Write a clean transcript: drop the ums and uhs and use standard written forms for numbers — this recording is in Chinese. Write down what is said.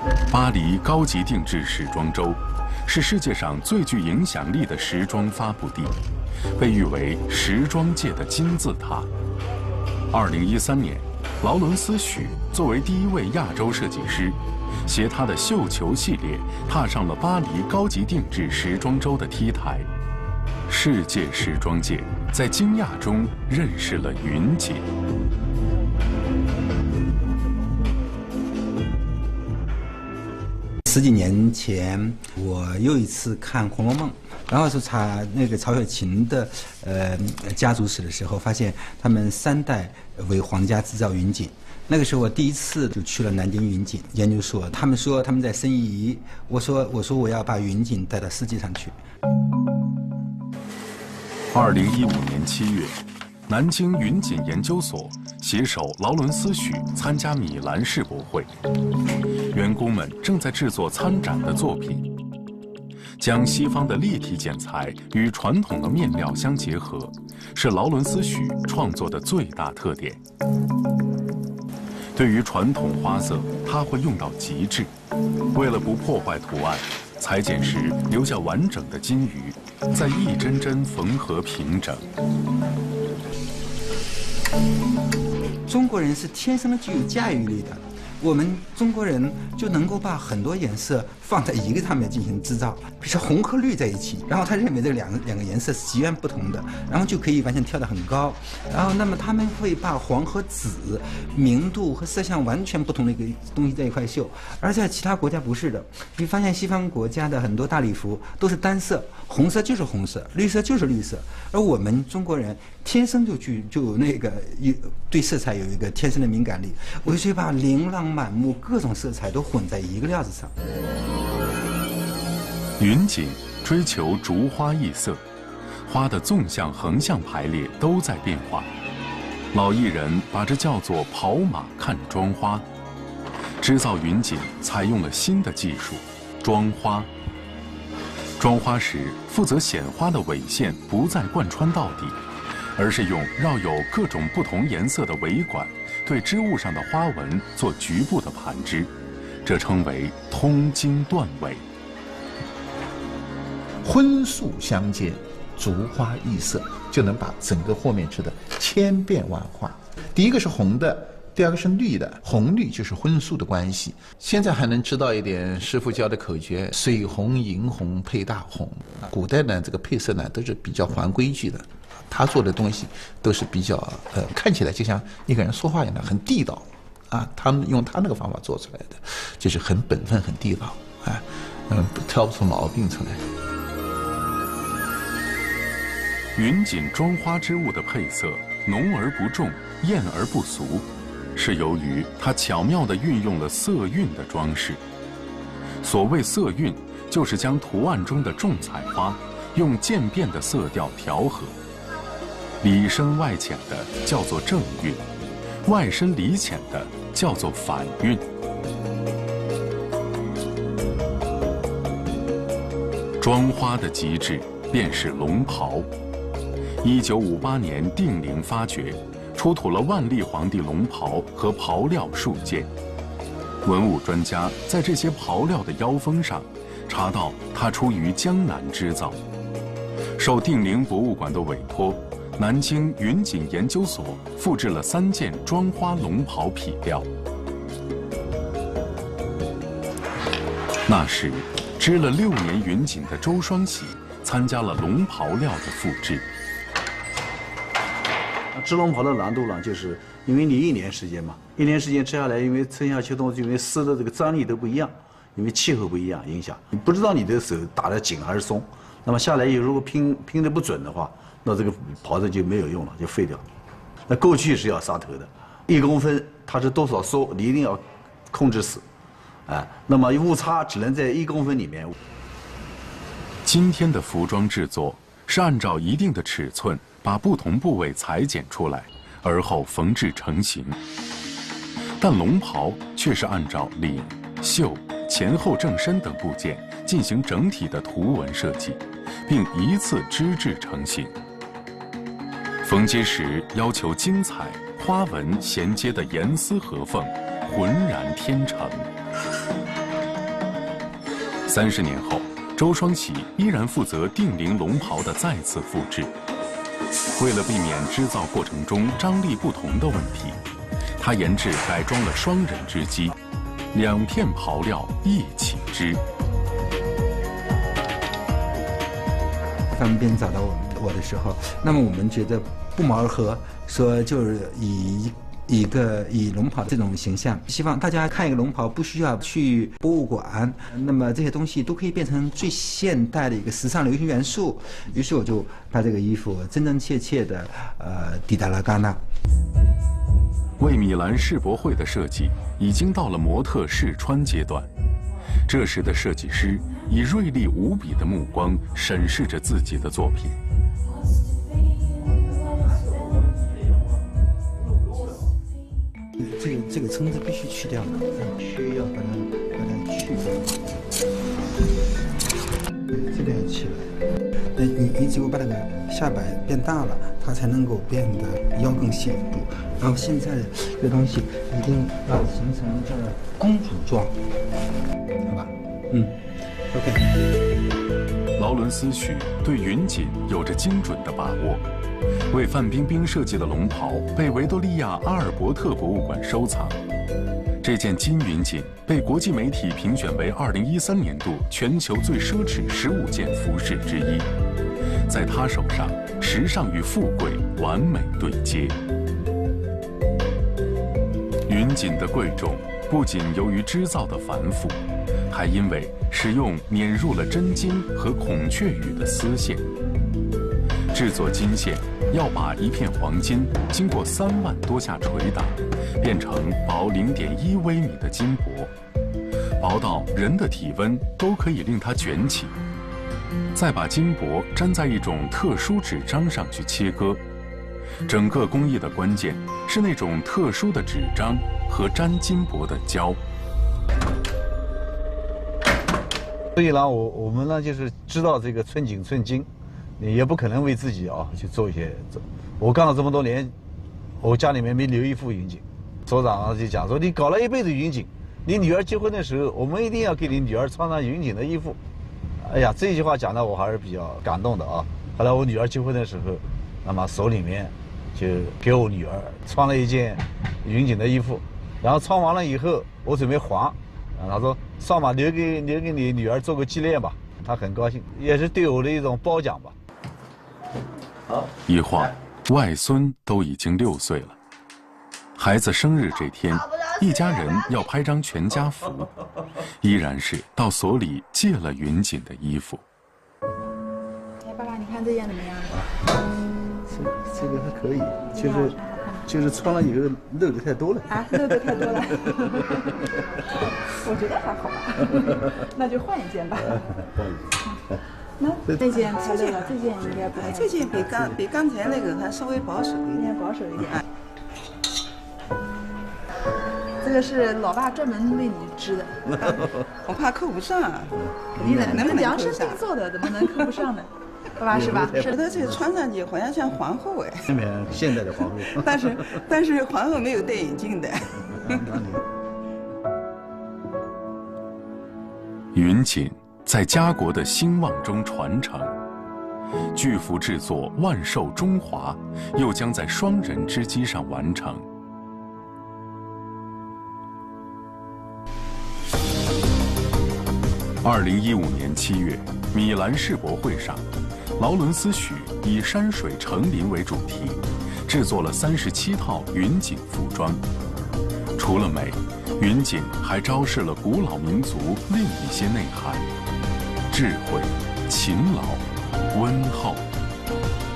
巴黎高级定制时装周是世界上最具影响力的时装发布地，被誉为时装界的金字塔。2013年，劳伦斯许作为第一位亚洲设计师，携他的绣球系列踏上了巴黎高级定制时装周的 T 台。世界时装界在惊讶中认识了云锦。 10几年前，我又一次看《红楼梦》，然后是查那个曹雪芹的家族史的时候，发现他们3代为皇家制造云锦。那个时候我第一次就去了南京云锦研究所，他们说他们在申遗，我说我要把云锦带到世界上去。 2015年7月，南京云锦研究所携手劳伦斯许参加米兰世博会，员工们正在制作参展的作品，将西方的立体剪裁与传统的面料相结合，是劳伦斯许创作的最大特点。对于传统花色，他会用到极致，为了不破坏图案，裁剪时留下完整的金鱼，再一针针缝合平整。 中国人是天生的具有驾驭力的，我们中国人就能够把很多颜色放在一个上面进行制造，比如说红和绿在一起，然后他认为这两个颜色是极为不同的，然后就可以完全跳得很高。然后那么他们会把黄和紫明度和色相完全不同的一个东西在一块绣，而在其他国家不是的。你发现西方国家的很多大礼服都是单色，红色就是红色，绿色就是绿色，而我们中国人天生就有那个对色彩有一个天生的敏感力，我就把琳琅满目各种色彩都混在一个料子上。 云锦追求逐花异色，花的纵向、横向排列都在变化。老艺人把这叫做跑马看妆花。制造云锦采用了新的技术——妆花。妆花时，负责显花的尾线不再贯穿到底，而是用绕有各种不同颜色的尾管对织物上的花纹做局部的盘织，这称为通经断尾。 荤素相间，逐花异色，就能把整个和面织得千变万化。第一个是红的，第二个是绿的，红绿就是荤素的关系。现在还能知道一点师傅教的口诀：水红、银红配大红。古代呢，这个配色呢都是比较还规矩的，他做的东西都是比较看起来就像一个人说话一样的，很地道啊。他们用他那个方法做出来的，就是很本分、很地道啊，挑不出毛病出来。 云锦妆花织物的配色浓而不重，艳而不俗，是由于它巧妙地运用了色韵的装饰。所谓色韵，就是将图案中的重彩花用渐变的色调调和，里深外浅的叫做正韵，外深里浅的叫做反韵。妆花的极致便是龙袍。1958年定陵发掘，出土了万历皇帝龙袍和袍料数件。文物专家在这些袍料的腰封上查到它出于江南织造。受定陵博物馆的委托，南京云锦研究所复制了3件妆花龙袍匹料。那时，织了6年云锦的周双喜参加了龙袍料的复制。 织龙袍的难度呢，就是因为你1年时间嘛，1年时间织下来，因为春夏秋冬，因为丝的这个张力都不一样，因为气候不一样影响，你不知道你的手打得紧还是松，那么下来以后如果拼得不准的话，那这个袍子就没有用了，就废掉。那过去是要杀头的，1公分它是多少收，你一定要控制死，那么误差只能在1公分里面。 今天的服装制作是按照一定的尺寸，把不同部位裁剪出来，而后缝制成型。但龙袍却是按照领、袖、前后正身等部件进行整体的图文设计，并一次织制成型。缝接时要求精彩，花纹衔接的严丝合缝，浑然天成。 30年后，周双喜依然负责定陵龙袍的再次复制。为了避免织造过程中张力不同的问题，他研制改装了双人织机，2片袍料一起织。 他们编找到我的时候，那么我们觉得不谋而合，说就是以龙袍这种形象，希望大家看一个龙袍不需要去博物馆，那么这些东西都可以变成最现代的一个时尚流行元素。于是我就把这个衣服真真切切的抵达了戛纳。 为米兰世博会的设计已经到了模特试穿阶段，这时的设计师以锐利无比的目光审视着自己的作品。 这个撑子必须去掉，需要把它去掉。这边要起来。你只有把那个下摆变大了，它才能够变得腰更显著。然后现在的这个东西一定要形成这个公主状，好吧？OK。 劳伦斯许对云锦有着精准的把握。为范冰冰设计的龙袍被维多利亚阿尔伯特博物馆收藏。这件金云锦被国际媒体评选为2013年度全球最奢侈15件服饰之一。在她手上，时尚与富贵完美对接。云锦的贵重不仅由于织造的繁复，还因为使用碾入了真金和孔雀羽的丝线。制作金线要把一片黄金经过3万多下捶打，变成薄0.1微米的金箔，薄到人的体温都可以令它卷起。再把金箔粘在一种特殊纸张上去切割。整个工艺的关键是那种特殊的纸张和粘金箔的胶。 所以呢，我们呢就是知道这个寸金寸金。也不可能为自己去做一些。我干了这么多年，我家里面没留一副云锦。所长就讲说，你搞了一辈子云锦，你女儿结婚的时候，我们一定要给你女儿穿上云锦的衣服。哎呀，这句话讲的我还是比较感动的啊。后来我女儿结婚的时候，那么手里面就给我女儿穿了一件云锦的衣服，然后穿完了以后，我准备还，她说上马留给你女儿做个纪念吧。她很高兴，也是对我的一种褒奖吧。 一晃，外孙都已经6岁了。孩子生日这天，一家人要拍张全家福，依然是到所里借了云锦的衣服。 哎，爸爸，你看这件怎么样？ 这个还可以，就是穿了以后露的太多了。 啊，露的太多了。我觉得还好吧，那就换一件吧。 换一件。 那件太露了，这件应该不会。 这件比刚才那个还稍微保守一点， 保守一点。这个是老爸专门为你织的， 我怕扣不上。 肯定的，能不能量身定做的，怎么能扣不上呢？爸爸是吧？ 是的，这穿上去好像像皇后哎。 现代的皇后。 但是皇后没有戴眼镜的。 云锦在家国的兴旺中传承，巨幅制作万寿中华，又将在双人织机上完成。2015年7月，米兰世博会上，劳伦斯许以山水成林为主题，制作了37套云锦服装。除了美，云锦还昭示了古老民族另一些内涵：智慧、勤劳、温厚。